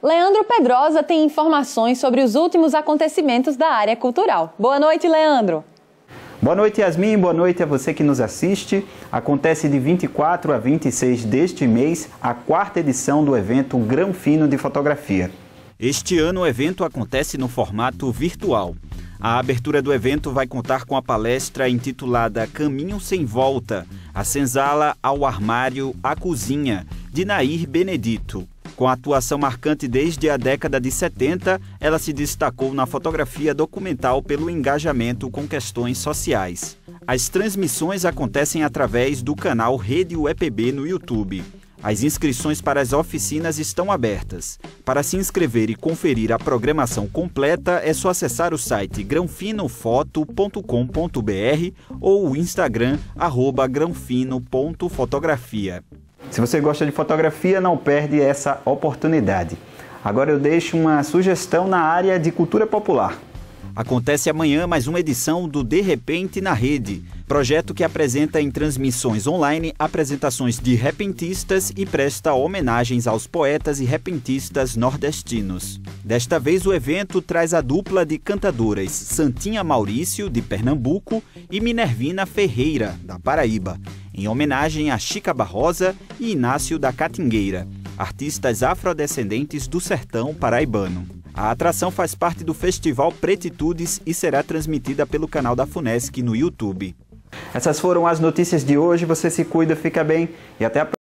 Leandro Pedrosa tem informações sobre os últimos acontecimentos da área cultural. Boa noite, Leandro. Boa noite, Yasmin. Boa noite a você que nos assiste. Acontece de 24 a 26 deste mês a 4ª edição do evento Granfino de Fotografia. Este ano o evento acontece no formato virtual. A abertura do evento vai contar com a palestra intitulada Caminho Sem Volta, a senzala ao armário, à cozinha, de Nair Benedito. Com atuação marcante desde a década de 70, ela se destacou na fotografia documental pelo engajamento com questões sociais. As transmissões acontecem através do canal Rede UEPB no YouTube. As inscrições para as oficinas estão abertas. Para se inscrever e conferir a programação completa, é só acessar o site granfinofoto.com.br ou o Instagram @granfino.fotografia. Se você gosta de fotografia, não perde essa oportunidade. Agora eu deixo uma sugestão na área de cultura popular. Acontece amanhã mais uma edição do De Repente na Rede, projeto que apresenta em transmissões online apresentações de repentistas e presta homenagens aos poetas e repentistas nordestinos. Desta vez o evento traz a dupla de cantadoras Santinha Maurício, de Pernambuco, e Minervina Ferreira, da Paraíba, em homenagem a Chica Barrosa e Inácio da Catingueira, artistas afrodescendentes do sertão paraibano. A atração faz parte do Festival Pretitudes e será transmitida pelo canal da FUNESC no YouTube. Essas foram as notícias de hoje. Você se cuida, fica bem e até a próxima.